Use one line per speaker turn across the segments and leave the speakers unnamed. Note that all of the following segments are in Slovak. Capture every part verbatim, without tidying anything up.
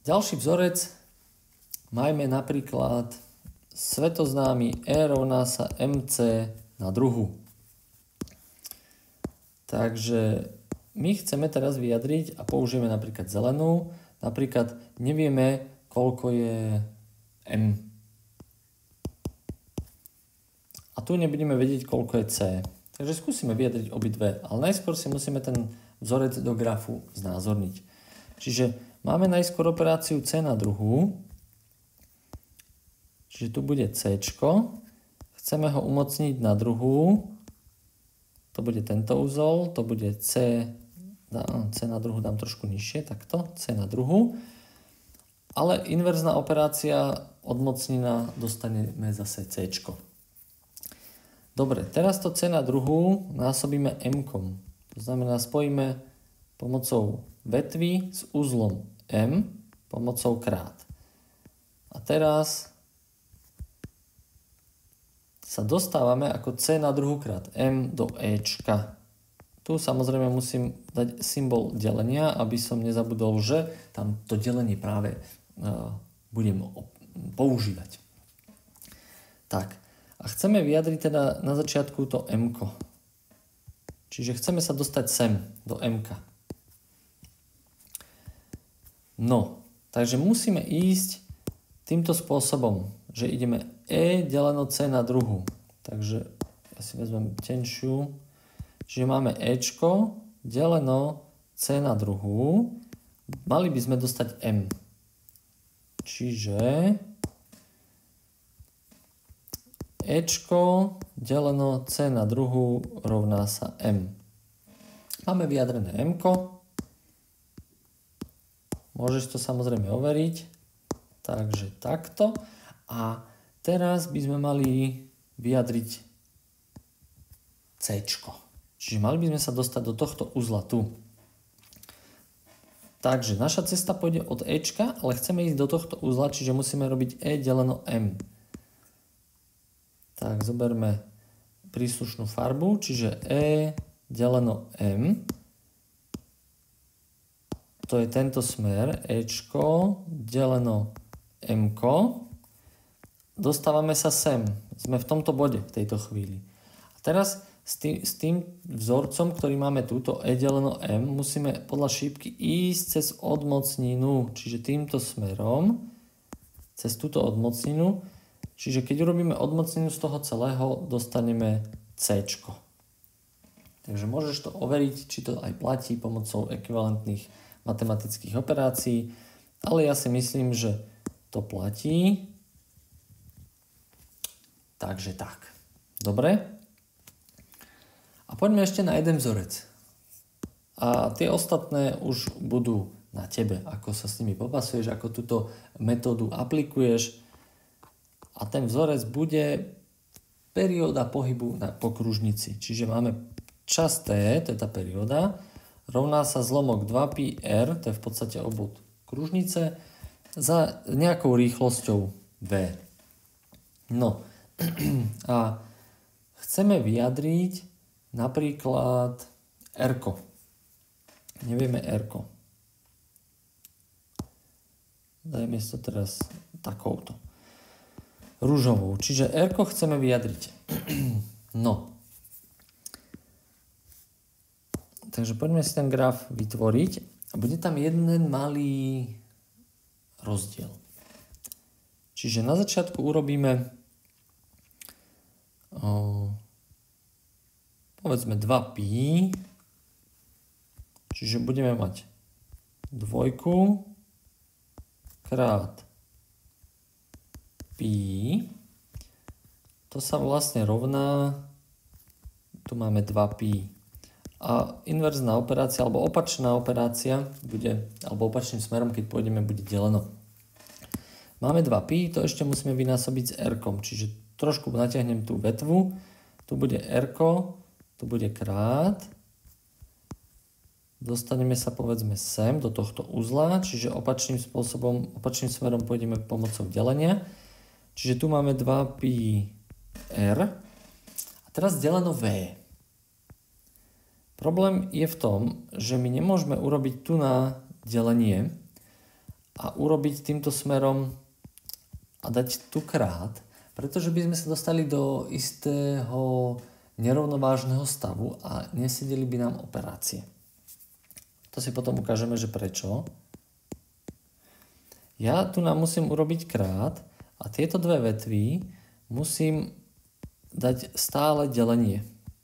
Ďalší vzorec majme napríklad svetoznámy E rovná sa mc na druhu. Takže my chceme teraz vyjadriť a použijeme napríklad zelenú. Napríklad nevieme, koľko je m. A tu nebudeme vedieť, koľko je c. Takže skúsime vyjadriť obidve, ale najskôr si musíme ten vzorec do grafu znázorniť. Čiže máme najskôr operáciu c na druhu. Čiže tu bude c. Chceme ho umocniť na druhu. To bude tento úzol, to bude c, c na druhu dám trošku nižšie, takto, c na druhu. Ale inverzná operácia odmocnina dostaneme zase c. Dobre, teraz to c na druhu násobíme m-kom. To znamená, spojíme pomocou vetvy s uzlom m pomocou krát. A teraz sa dostávame ako c na druhu krát m do ečka. Tu samozrejme musím dať symbol delenia, aby som nezabudol, že tam to delenie práve uh, budem používať. Tak, a chceme vyjadriť teda na začiatku to m-ko. Čiže chceme sa dostať sem, do m-ka. No, takže musíme ísť týmto spôsobom, že ideme e deleno c na druhu. Takže ja si vezmem tenšiu. Čiže máme ečko deleno c na druhu. Mali by sme dostať m. Čiže ečko deleno c na druhu rovná sa m. Máme vyjadrené m-ko. Môžeš to samozrejme overiť. Takže takto. A teraz by sme mali vyjadriť c. Čiže mali by sme sa dostať do tohto uzla tu. Takže naša cesta pôjde od ečka, ale chceme ísť do tohto uzla, čiže musíme robiť e deleno m. Tak zoberme príslušnú farbu, čiže e deleno m. To je tento smer, ečko deleno m-ko. Dostávame sa sem. Sme v tomto bode v tejto chvíli. A teraz s tým, s tým vzorcom, ktorý máme túto e deleno m, musíme podľa šípky ísť cez odmocninu, čiže týmto smerom, cez túto odmocninu. Čiže keď urobíme odmocninu z toho celého, dostaneme c. Takže môžeš to overiť, či to aj platí pomocou ekvivalentných matematických operácií, ale ja si myslím, že to platí. Takže tak. Dobre. A poďme ešte na jeden vzorec. A tie ostatné už budú na tebe, ako sa s nimi popasuješ, ako túto metódu aplikuješ. A ten vzorec bude perióda pohybu na, po kružnici. Čiže máme čas t, to je tá perióda, rovná sa zlomok dva pi r, to je v podstate obvod kružnice, za nejakou rýchlosťou v. No, a chceme vyjadriť napríklad r-ko. Nevieme r-ko. Dajme si to teraz takouto. Ružovou. Čiže r-ko chceme vyjadriť. No. Takže poďme si ten graf vytvoriť. A bude tam jeden malý rozdiel. Čiže na začiatku urobíme o, povedzme dva pi. Čiže budeme mať dvojku krát pi. To sa vlastne rovná, tu máme dva pi. A inverzná operácia, alebo opačná operácia bude, alebo opačným smerom, keď pôjdeme, bude deleno. Máme dva pi, to ešte musíme vynásobiť s r-kom, čiže trošku natiahnem tú vetvu, tu bude r-ko, tu bude krát, dostaneme sa povedzme sem do tohto uzla, čiže opačným spôsobom, opačným smerom pôjdeme pomocou delenia, čiže tu máme dva pi r a teraz deleno v. Problém je v tom, že my nemôžeme urobiť tu na delenie a urobiť týmto smerom a dať tu krát, pretože by sme sa dostali do istého nerovnovážneho stavu a nesedeli by nám operácie. To si potom ukážeme, že prečo. Ja tu nám musím urobiť krát a tieto dve vetvy musím dať stále delenie.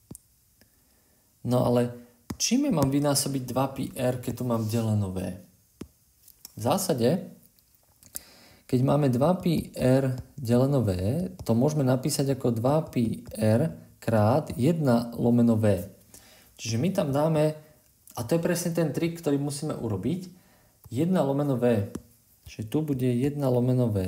No ale čím ja mám vynásobiť dva pi er, keď tu mám deleno v? V zásade, keď máme dva pi er deleno v, to môžeme napísať ako dva pi er krát jedna lomeno v. Čiže my tam dáme, a to je presne ten trik, ktorý musíme urobiť, jedna lomeno v. Čiže tu bude jedna lomeno v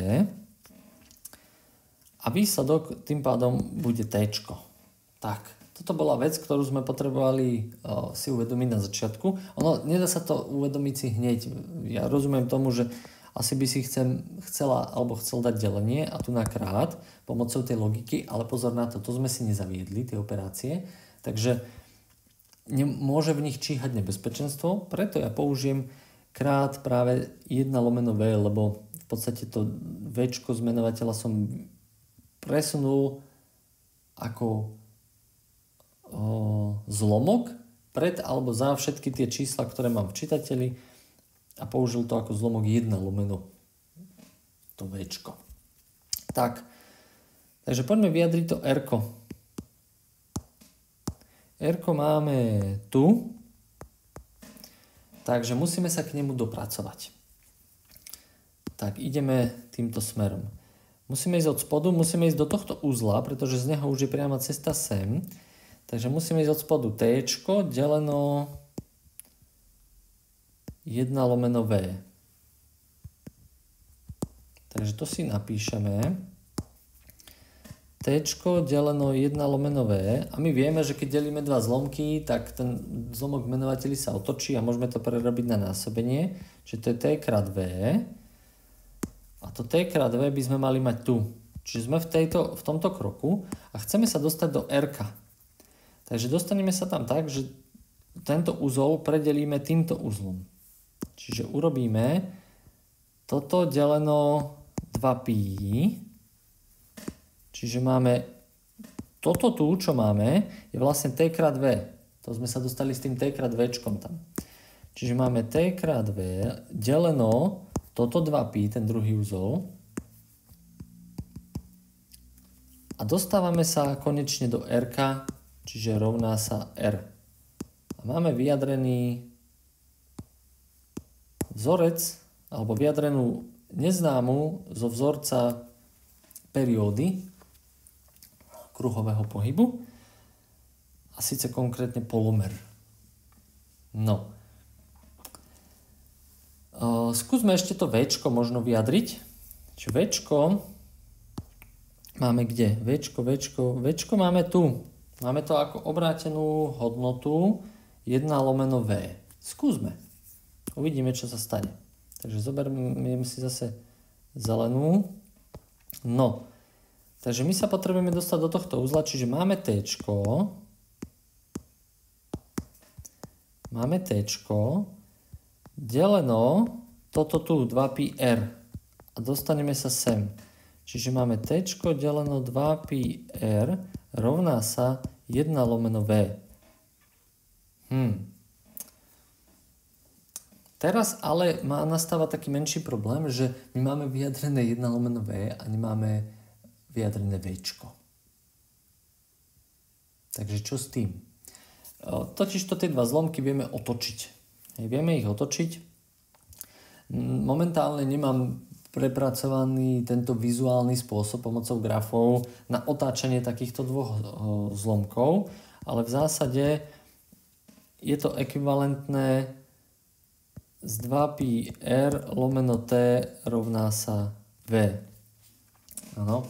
a výsledok tým pádom bude T. Tak, toto bola vec, ktorú sme potrebovali o, si uvedomiť na začiatku. Ono, nedá sa to uvedomiť si hneď. Ja rozumiem tomu, že asi by si chcem, chcela alebo chcel dať delenie a tu na krát pomocou tej logiky, ale pozor na to, to sme si nezaviedli, tie operácie, takže môže v nich číhať nebezpečenstvo, preto ja použijem krát práve jedna lomeno v, lebo v podstate to Včko zmenovateľa som presunul ako o, zlomok pred alebo za všetky tie čísla, ktoré mám v čitateli a použil to ako zlomok jedna lomeno to Včko. Tak, takže poďme vyjadriť to Rko. Rko máme tu, takže musíme sa k nemu dopracovať. Tak, ideme týmto smerom. Musíme ísť od spodu, musíme ísť do tohto uzla, pretože z neho už je priama cesta sem. Takže musíme ísť od spodu T deleno jedna lomeno V. Takže to si napíšeme. T deleno jedna lomeno V. A my vieme, že keď delíme dva zlomky, tak ten zlomok v menovateli sa otočí a môžeme to prerobiť na násobenie. Čiže to je T krát V. A to T krát V by sme mali mať tu. Čiže sme v, tejto, v tomto kroku a chceme sa dostať do R. Takže dostaneme sa tam tak, že tento uzol predelíme týmto uzlom. Čiže urobíme toto deleno dva pi. Čiže máme toto tu, čo máme, je vlastne T krát V. To sme sa dostali s tým T krát Včkom tam. Čiže máme T krát V deleno toto dva pi, ten druhý uzol. A dostávame sa konečne do R, čiže rovná sa R. A máme vyjadrený vzorec, alebo vyjadrenú neznámu zo vzorca periódy kruhového pohybu, a síce konkrétne polomer. No. Uh, skúsme ešte to Včko možno vyjadriť. Čiže Včko máme kde? Včko, Včko, Včko máme tu. Máme to ako obrátenú hodnotu jedna lomeno V. Skúsme. Uvidíme, čo sa stane. Takže zoberiem si zase zelenú. No. Takže my sa potrebujeme dostať do tohto uzla, čiže máme T. Máme T. Deleno toto tu dva pi er a dostaneme sa sem. Čiže máme T deleno dva pi er rovná sa jedna lomeno V. Hm. Teraz ale má nastávať taký menší problém, že my máme vyjadrené jedna lomeno V a nemáme vyjadrené Včko. Takže čo s tým? Totiž to tie dva zlomky vieme otočiť. Vieme ich otočiť. Momentálne nemám prepracovaný tento vizuálny spôsob pomocou grafov na otáčanie takýchto dvoch zlomkov, ale v zásade je to ekvivalentné z dva pi er lomeno T rovná sa V. Áno.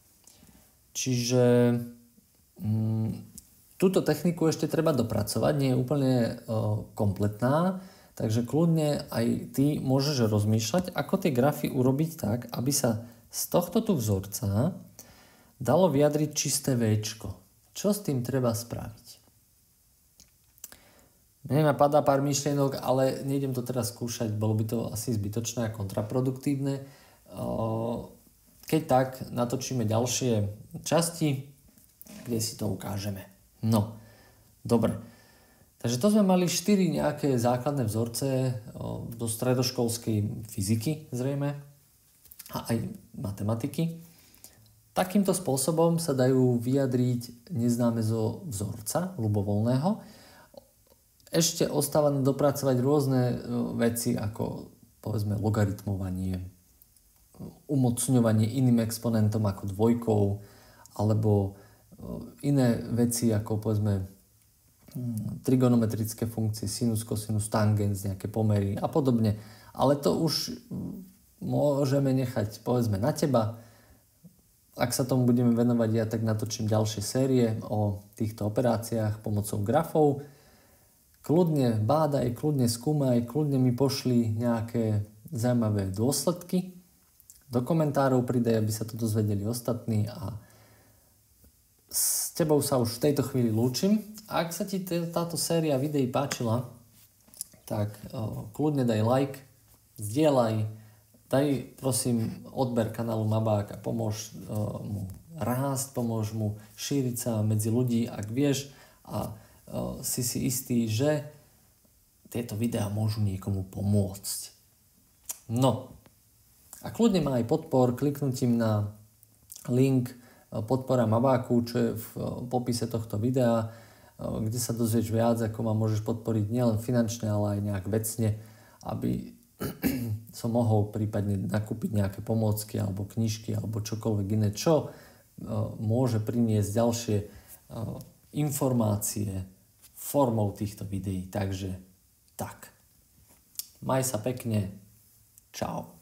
Čiže mm, túto techniku ešte treba dopracovať, nie je úplne o, kompletná, takže kľudne aj ty môžeš rozmýšľať, ako tie grafy urobiť tak, aby sa z tohto tu vzorca dalo vyjadriť čisté Včko. Čo s tým treba spraviť? Mne napadá pár myšlienok, ale nejdem to teraz skúšať, bolo by to asi zbytočné a kontraproduktívne. Keď tak, natočíme ďalšie časti, kde si to ukážeme. No, dobre. Takže to sme mali štyri nejaké základné vzorce do stredoškolskej fyziky zrejme a aj matematiky. Takýmto spôsobom sa dajú vyjadriť neznáme zo vzorca ľubovoľného. Ešte ostáva dopracovať rôzne veci ako povedzme logaritmovanie, umocňovanie iným exponentom ako dvojkou alebo iné veci ako povedzme trigonometrické funkcie, sinus, kosinus, tangens, nejaké pomery a podobne. Ale to už môžeme nechať povedzme na teba. Ak sa tomu budeme venovať, ja tak natočím ďalšie série o týchto operáciách pomocou grafov. Kľudne bádaj, kľudne skúmaj, kľudne mi pošli nejaké zaujímavé dôsledky. Do komentárov pridaj, aby sa to dozvedeli ostatní a s tebou sa už v tejto chvíli lúčim. A ak sa ti táto séria videí páčila, tak o, kľudne daj like, zdieľaj, daj prosím odber kanálu Mabák a pomôž o, mu rásť, pomôž mu šíriť sa medzi ľudí, ak vieš a o, si si istý, že tieto videá môžu niekomu pomôcť. No, a kľudne ma aj podpor kliknutím na link podpora Mabáku, čo je v popise tohto videa, kde sa dozvieš viac, ako ma môžeš podporiť nielen finančne, ale aj nejak vecne, aby som mohol prípadne nakúpiť nejaké pomôcky alebo knižky alebo čokoľvek iné, čo môže priniesť ďalšie informácie formou týchto videí. Takže tak. Maj sa pekne. Čau.